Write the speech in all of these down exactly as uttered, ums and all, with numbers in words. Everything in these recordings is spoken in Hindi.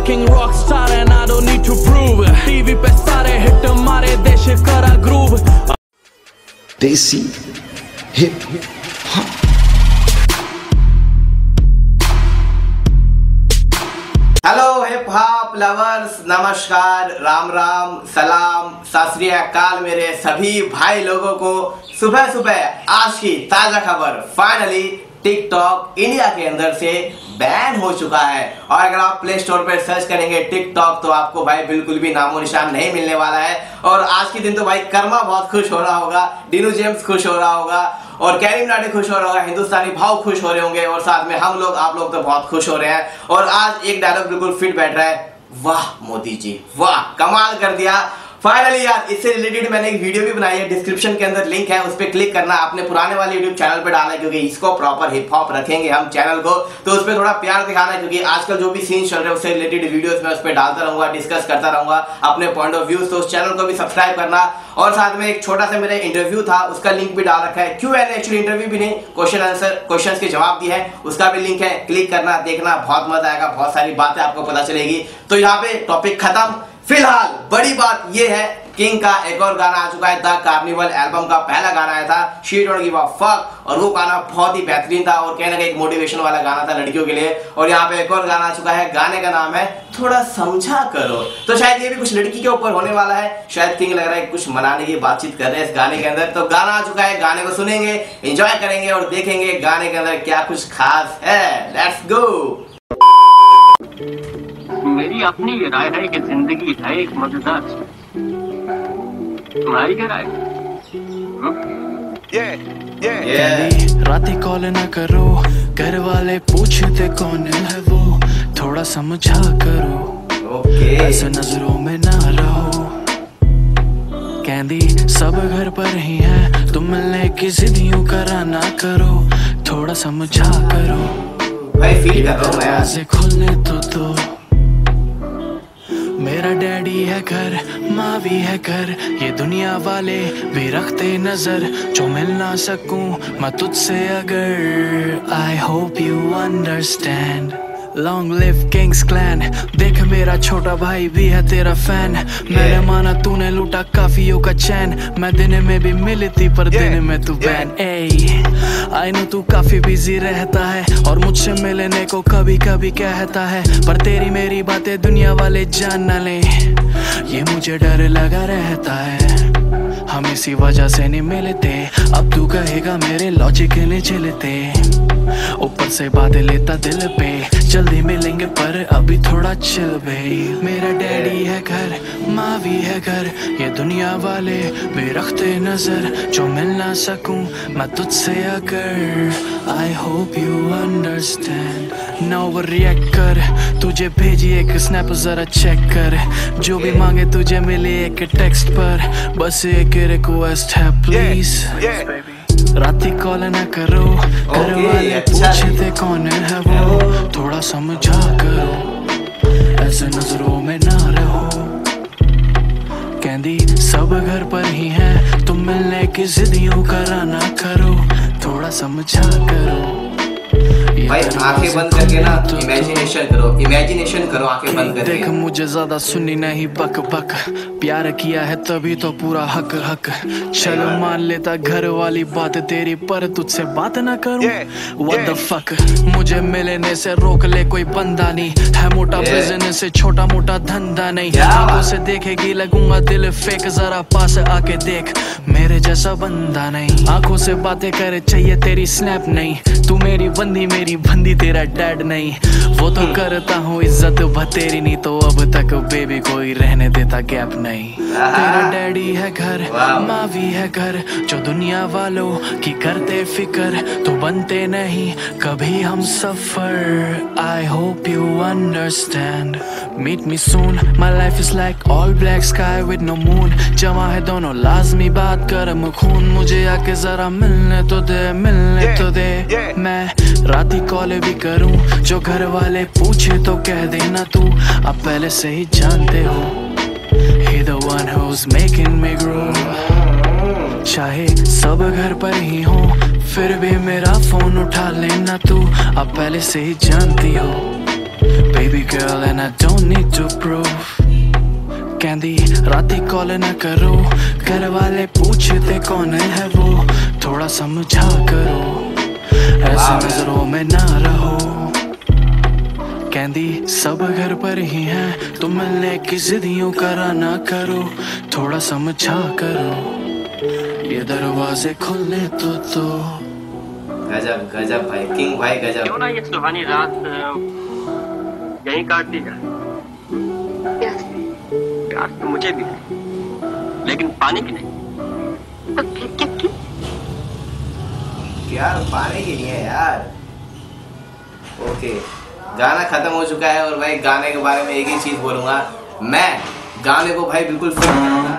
fucking rock star and I don't need to prove. T V पे सारे hit मारे देश करा groove. Desi hip hop. Hello hip hop lovers, नमस्कार, राम राम, सलाम, सत श्री अकाल मेरे सभी भाई लोगों को। सुबह सुबह आज की ताजा खबर, फाइनली टिकटॉक इंडिया के अंदर से बैन हो चुका है। और अगर आप प्ले स्टोर पर सर्च करेंगे टिकटॉक तो आपको भाई बिल्कुल भी नामो निशान नहीं मिलने वाला है। और आज के दिन तो भाई कर्मा बहुत खुश हो रहा होगा, डिनू जेम्स खुश हो रहा होगा, और कैरी मिनाटी खुश हो रहा होगा, हिंदुस्तानी भाव खुश हो रहे होंगे, और साथ में हम लोग आप लोग तो बहुत खुश हो रहे हैं। और आज एक डायलॉग बिल्कुल फिट बैठ रहा है, वाह मोदी जी वाह, कमाल कर दिया। फाइनली यार, इससे रिलेटेड मैंने एक वीडियो भी बनाई है, डिस्क्रिप्शन के अंदर लिंक है, उस पर क्लिक करना। आपने पुराने वाले यूट्यूब चैनल पे डाला है क्योंकि इसको प्रॉपर हिप हॉप रखेंगे हम चैनल को, तो उस पर थोड़ा प्यार दिखाना है क्योंकि आजकल जो भी सीन चल रहे हैं उससे रिलेटेड वीडियोस मैं उस पर डालता रहूंगा, डिस्कस करता रहूंगा अपने पॉइंट ऑफ व्यूज। तो उस चैनल को भी सब्सक्राइब करना। और साथ में एक छोटा सा मेरा इंटरव्यू था, उसका लिंक भी डाल रखा है, क्यू एंड एक्चुअली इंटरव्यू भी नहीं, क्वेश्चन आंसर, क्वेश्चंस के जवाब दिए हैं, उसका भी लिंक है, क्लिक करना, देखना, बहुत मजा आएगा, बहुत सारी बातें आपको पता चलेगी। तो यहाँ पे टॉपिक खत्म। फिलहाल बड़ी बात ये है, किंग का एक और गाना आ चुका है, द कार्निवल एल्बम का पहला गाना आया था, she don't give a fuck, और वो गाना बहुत ही बेहतरीन था और कहना एक मोटिवेशन वाला गाना था लड़कियों के लिए। और यहाँ पे एक और गाना आ चुका है, गाने का नाम है थोड़ा समझा करो। तो शायद ये भी कुछ लड़की के ऊपर होने वाला है, शायद किंग लग रहा है कुछ मनाने की बातचीत कर रहे हैं इस गाने के अंदर। तो गाना आ चुका है, गाने को सुनेंगे, एंजॉय करेंगे और देखेंगे गाने के अंदर क्या कुछ खास है। Let's go. मेरी अपनी ये राय है कि जिंदगी है एक मजेदार, तुम्हारी क्या राय? yeah, yeah, yeah. राती कॉल ना करो, घर वाले पूछते कौन है वो, थोड़ा समझा करो, okay. ऐसे नजरों में ना रहो, कहती सब घर पर ही है, तुम मिलने की जिद्दियों करा ना करो, थोड़ा समझा करो, भाई फील कर रहा हूं यार। ऐसे खुलने तो दो, मेरा डैडी है घर, माँ भी है घर, ये दुनिया वाले भी रखते नजर, जो मिल ना सकूं मैं तुझसे अगर, I hope you understand. Long live kings clan, देख मेरा छोटा भाई भी है तेरा फैन, मैंने माना तूने लूटा काफियों का चैन, मैं दिन में भी मिलती पर दिन में तू बैन। ए आई नो तू काफी बिजी रहता है और मुझसे मिलने को कभी कभी कहता है, पर तेरी मेरी बातें दुनिया वाले जान न ले, ये मुझे डर लगा रहता है, हम इसी वजह से नहीं मिलते, अब तू कहेगा मेरे लॉजिक नहीं चलते, ऊपर से बातें लेता दिल पे, जल्दी मिलेंगे पर अभी थोड़ा चिल बे। मेरा डैडी है घर, माँ भी है घर, ये दुनिया वाले भी रखते नजर, जो मिल ना सकूं मैं तुझसे अगर, I hope you understand. Now react कर, तुझे भेजी एक स्नैप जरा चेक कर, जो भी मांगे तुझे मिले एक टेक्स्ट पर, बस एक रिक्वेस्ट है प्लीज, राती कॉल न करो, घर वाले पूछते कौन है वो, थोड़ा समझा करो, ऐसे नजरों में ना रहो, कहती सब घर पर ही है, तुम मिलने की जिद्दियों करा ना करो, थोड़ा समझा करो। भाई आंखें बंद करके ना इमेजिनेशन करो, इमेजिनेशन करो आंखें बंद करके। देख मुझे ज्यादा सुनी नहीं बक बक, प्यार किया है तभी तो पूरा हक हक, चलो मान लेता घर वाली बात तेरी, पर तुझसे बात ना करूं, व्हाट द फक, मुझे मिलने से रोक ले कोई बंदा नहीं है, मोटा बिजनेस से छोटा मोटा धंधा नहीं, आंखों से देखेगी लगूंगा दिल फेक, जरा पास आके देख मेरे जैसा बंदा नहीं, आंखों से बातें करे चाहिए तेरी स्नैप नहीं, तू मेरी बंदी मेरी बंदी तेरा डैड नहीं, वो तो करता हूँ इज्जत बतेरी नहीं, तो अब तक बेबी कोई रहने देता गैप नहीं, तेरा डैडी है घर, माँ भी है घर, जो दुनिया वालों की करते फिकर, तो बनते नहीं कभी हम सफर, I hope you understand. Meet me soon, my life is like all black sky with no moon, जमा है दोनों लाजमी बात करम खून, मुझे आके जरा मिलने तो दे, मिलने तो दे, मैं राती कॉल भी करूं, जो घर वाले पूछे तो कह देना तू, अब पहले से ही जानते हो, he the one who's making me grow, चाहे सब घर पर ही हो, फिर भी मेरा फोन उठा लेना तू, अब पहले से ही जानती हो, baby girl and I don't need to prove. कहंदी राती कॉल न करो, घर वाले पूछते कौन है वो, थोड़ा समझा करो, ऐसे नजरों में ना रहो। कहंदी सब घर पर ही हैं, तुम मिलने की जिदियों करा ना करो, थोड़ा समझा करो, ये दरवाजे खोलने तो तो। गजब गजब भाई, किंग भाई गजब। क्यों ना ये सुहानी रात यहीं काट दी जाए। प्यास तो मुझे भी है, लेकिन पानी की नहीं। तो फिर क्या की? यार पानी की नहीं है यार। ओके, गाना खत्म हो चुका है और भाई गाने के बारे में एक ही चीज बोलूंगा, मैं गाने को भाई बिल्कुल फील करूंगा।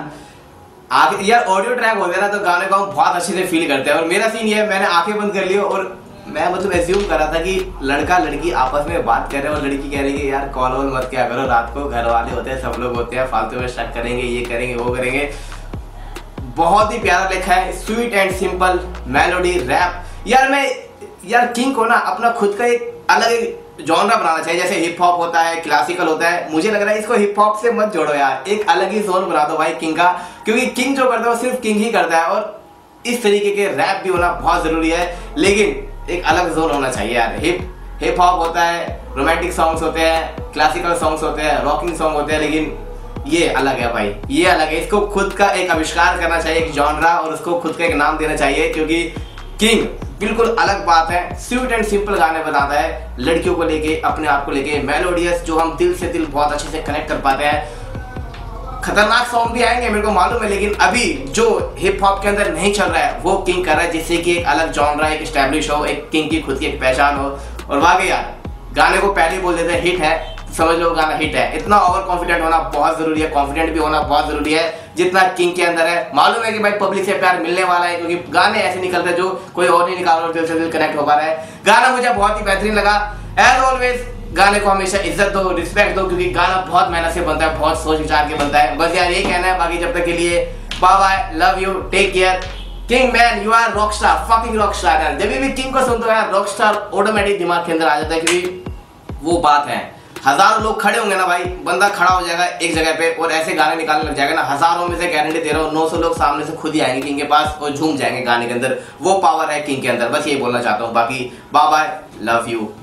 आगे यार ऑडियो ट्रैक हो गया ना तो गाने को हम बहुत अच्छे से फील करते हैं। और मेरा सीन ये है, मैंने आंखें बंद कर ली और मैं मतलब एज्यूम कर रहा था कि लड़का लड़की आपस में बात कर रहे हैं और लड़की कह रही है यार कॉल वॉल मत क्या करो, रात को घर वाले होते हैं, सब लोग होते हैं, फालतू में शक करेंगे, ये करेंगे वो करेंगे। बहुत ही प्यारा लिखा है, sweet and simple melody rap. यार मैं यार किंग को ना अपना खुद का एक अलग जॉनरा बनाना चाहिए, जैसे हिप हॉप होता है, क्लासिकल होता है। मुझे लग रहा है इसको हिप हॉप से मत जोड़ो यार, एक अलग ही जोन बना दो भाई किंग का, क्योंकि किंग जो करता है वो सिर्फ किंग ही करता है। और इस तरीके के रैप भी होना बहुत जरूरी है, लेकिन एक अलग जोन होना चाहिए यार। हिप हिप हॉप होता है, रोमांटिक सॉन्ग्स होते हैं, क्लासिकल सॉन्ग्स होते हैं, रॉकिंग सॉन्ग होते हैं, लेकिन ये अलग है भाई, ये अलग है। इसको खुद का एक आविष्कार करना चाहिए, एक जॉनरा, और उसको खुद का एक नाम देना चाहिए, क्योंकि किंग बिल्कुल अलग बात है। स्वीट एंड सिंपल गाने बताता है, लड़कियों को लेके, अपने आप को लेके, मेलोडियस, जो हम दिल से दिल बहुत अच्छे से कनेक्ट कर पाते हैं। खतरनाक सॉन्ग भी आएंगे मेरे को मालूम है, लेकिन अभी जो हिप हॉप के अंदर नहीं चल रहा है वो किंग कर रहा है, जिससे कि एक अलग जॉनरा, एक एस्टैब्लिश हो, एक किंग की खुद की एक पहचान हो। और वाकई यार गाने को पहले बोल देते हैं हिट है, समझ लो गाना हिट है। इतना ओवर कॉन्फिडेंट होना बहुत जरूरी है, कॉन्फिडेंट भी होना बहुत जरूरी है जितना किंग के अंदर है। मालूम है कि भाई पब्लिक से प्यार मिलने वाला है, क्योंकि गाने ऐसे निकलते हैं जो कोई और नहीं निकाल रहा, दिल से दिल कनेक्ट हो पा रहा है। गाना मुझे बहुत ही बेहतरीन लगा। एज ऑलवेज गाने को हमेशा इज्जत दो, रिस्पेक्ट दो, क्योंकि गाना बहुत मेहनत से बनता है, बहुत सोच विचार के बनता है। बस यार ये कहना है, बाकी जब तक के लिए bye bye, love you, take care. King man, you are rock star, fucking rock star यार। जब भी किंग को सुनते हो यार, रॉक स्टार ऑटोमेटिक दिमाग के अंदर आ जाता है, क्योंकि वो बात है। हजारों लोग खड़े होंगे ना भाई, बंदा खड़ा हो जाएगा एक जगह पे और ऐसे गाने निकालने लग जाएगा ना, हजारों में से गारंटी दे रहा हूँ नौ सौ लोग सामने से खुद ही आएंगे किंग के पास और झूम जाएंगे गाने के अंदर। वो पावर है किंग के अंदर, बस ये बोलना चाहता हूँ। बाकी बाय बाय, लव यू।